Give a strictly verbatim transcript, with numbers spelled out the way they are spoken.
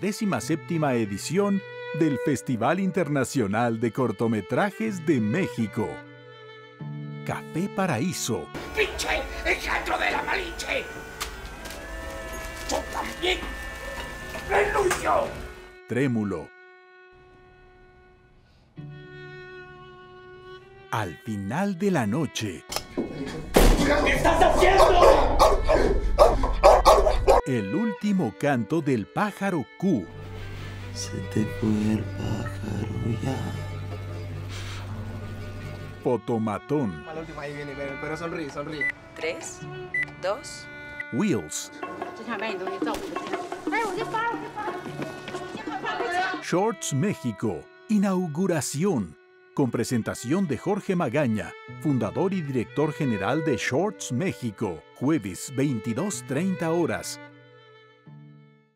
décima séptima edición del Festival Internacional de Cortometrajes de México. Café Paraíso. ¡Pinche engendro de la Malinche! ¡Tú también! ¡Renuncio! Trémulo. Al final de la noche. ¿Qué estás haciendo? El último canto del pájaro Q. Se te fue el pájaro ya. Fotomatón. La última ahí viene, pero, pero sonríe, sonríe. Tres, dos. Wheels. Shorts México. Inauguración. Con presentación de Jorge Magaña, fundador y director general de Shorts México. Jueves, veintidós treinta horas.